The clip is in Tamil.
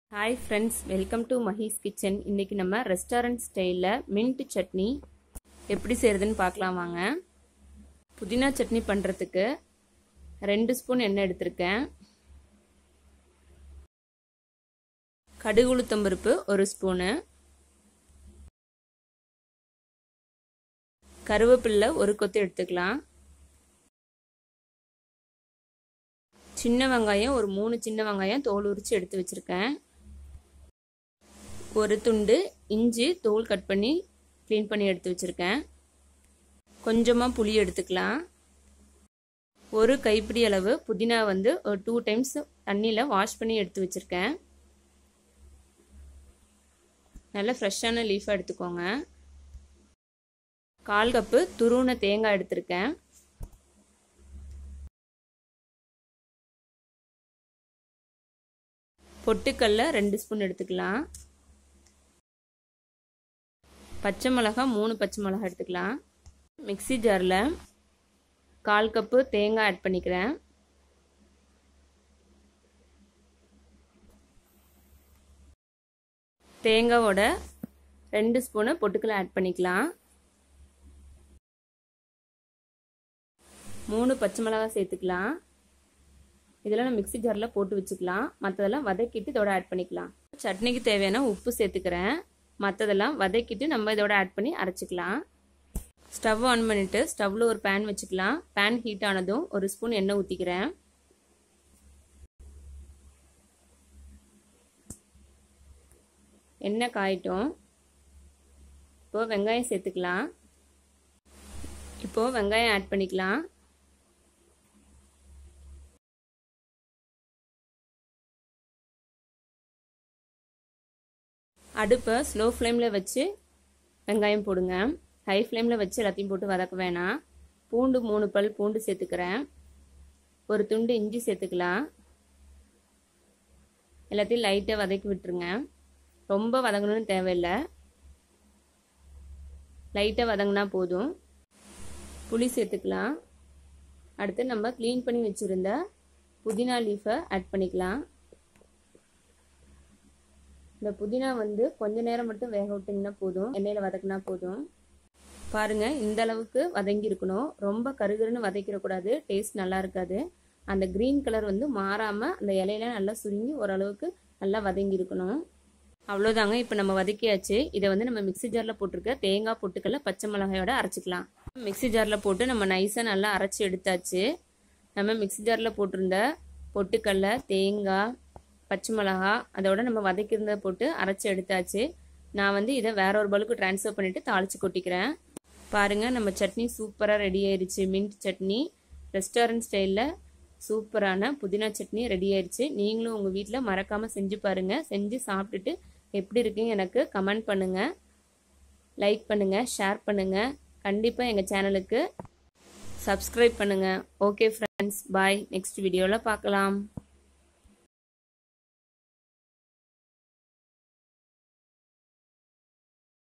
Hi friends, welcome to Mahi's Kitchen. இன்னைக்கு நம்ம ரெஸ்டாரன்ட் ஸ்டைல்ல மின்ட் சட்னி எப்படி செய்யறதுன்னு பார்க்கலாம் வாங்க. புதினா சட்னி பண்றதுக்கு 2 ஸ்பூன் எண்ணெய் எடுத்துர்க்கேன். கடுகு உளுத்தம் பருப்பு 1 ஸ்பூன். கருவேப்பிலை 1 கொத்து எடுத்துக்கலாம். சின்ன வெங்காயம் ஒரு 3 சின்ன வெங்காயம் தோல் உரிச்சு எடுத்து வச்சிருக்கேன். ஒரு துண்டு இஞ்சி தோல் கட் பண்ணி க்ளீன் பண்ணி எடுத்து வச்சிருக்கேன். கொஞ்சமா புளி எடுத்துக்கலாம். ஒரு கைப்பிடி அளவு புதினா வந்து ஒரு 2 டைம்ஸ் தண்ணியில வாஷ் பண்ணி எடுத்து வச்சிருக்கேன். நல்ல ஃப்ரெஷ்ஷான லீஃபா எடுத்துக்கோங்க. 1/4 கப்பு துருவின தேங்காய் எடுத்திருக்கேன். பொட்டுக்கல்ல 2 ஸ்பூன் எடுத்துக்கலாம். பச்சை மிளகாய் 3 பச்சை மிளகாய் எடுத்துக்கலாம். மிக்ஸி ஜாரில் 1/4 கப்பு தேங்காய் ஆட் பண்ணிக்கிறேன். தேங்காவோட 2 ஸ்பூனு பொட்டுக்கல்ல ஆட் பண்ணிக்கலாம். 3 பச்சை மிளகாய் சேர்த்துக்கலாம். இதெல்லாம் நான் மிக்ஸி ஜாரில் போட்டு வச்சுக்கலாம். மற்றதெல்லாம் வதக்கிட்டு இதோட ஆட் பண்ணிக்கலாம். சட்னிக்கு தேவையான உப்பு சேர்த்துக்கிறேன். மற்றதெல்லாம் வதக்கிட்டு நம்ம இதோட ஆட் பண்ணி அரைச்சிக்கலாம். ஸ்டவ் ஆன் பண்ணிட்டு ஸ்டவ்ல ஒரு பேன் வச்சுக்கலாம். பேன் ஹீட் ஆனதும் 1 ஸ்பூன் எண்ணெய் ஊற்றிக்கிறேன். எண்ணெய் காயட்டும். இப்போ வெங்காயம் சேர்த்துக்கலாம். இப்போ வெங்காயம் ஆட் பண்ணிக்கலாம். அடுப்பை ஸ்லோ ஃப்ளேமில் வச்சு வெங்காயம் போடுங்க. ஹை ஃப்ளேமில் வச்சு எல்லாத்தையும் போட்டு வதக்க வேணாம். பூண்டு 3 பல் பூண்டு சேர்த்துக்கிறேன். ஒரு துண்டு இஞ்சி சேர்த்துக்கலாம். எல்லாத்தையும் லைட்டாக வதக்கி விட்டுருங்க. ரொம்ப வதங்கணும்னு தேவையில்லை. லைட்டாக வதங்கினா போதும். புளி சேர்த்துக்கலாம். அடுத்து நம்ம க்ளீன் பண்ணி வச்சுருந்த புதினா லீஃபை ஆட் பண்ணிக்கலாம். இந்த புதினா வந்து கொஞ்ச நேரம் மட்டும் வேக விட்டிங்கன்னா போதும். எண்ணெயில் வதக்கினா போதும். பாருங்க, இந்த அளவுக்கு வதங்கி இருக்கணும். ரொம்ப கருகருன்னு வதக்கிடக்கூடாது. டேஸ்ட் நல்லா இருக்காது. அந்த கிரீன் கலர் வந்து மாறாமல் அந்த இலையில நல்லா சுருங்கி ஓரளவுக்கு நல்லா வதங்கி இருக்கணும். அவ்வளோதாங்க. இப்போ நம்ம வதக்கியாச்சு. இதை வந்து நம்ம மிக்ஸி ஜாரில் போட்டிருக்க தேங்காய் பொட்டுக்கல்ல பச்சை மிளகாயோட அரைச்சிக்கலாம். மிக்ஸி ஜாரில் போட்டு நம்ம நைஸாக நல்லா அரைச்சி எடுத்தாச்சு. நம்ம மிக்ஸி ஜாரில் போட்டிருந்த பொட்டுக்கல்ல தேங்காய் பச்சை மிளகா அதோட நம்ம வதக்கிருந்த போட்டு அரைச்சி எடுத்தாச்சு. நான் வந்து இதை வேற ஒரு பவுலுக்கு ட்ரான்ஸ்ஃபர் பண்ணிட்டு தாளிச்சு கொட்டிக்கிறேன். பாருங்க, நம்ம சட்னி சூப்பராக ரெடி ஆயிடுச்சு. மின்ட் சட்னி ரெஸ்டாரண்ட் ஸ்டைலில் சூப்பரான புதினா சட்னி ரெடி ஆயிடுச்சு. நீங்களும் உங்கள் வீட்டில் மறக்காமல் செஞ்சு பாருங்க. செஞ்சு சாப்பிட்டுட்டு எப்படி இருக்குன்னு எனக்கு கமெண்ட் பண்ணுங்க, லைக் பண்ணுங்க, ஷேர் பண்ணுங்க. கண்டிப்பாக எங்கள் சேனலுக்கு சப்ஸ்கிரைப் பண்ணுங்க. ஓகே ஃப்ரெண்ட்ஸ், பாய். நெக்ஸ்ட் வீடியோவில் பார்க்கலாம்.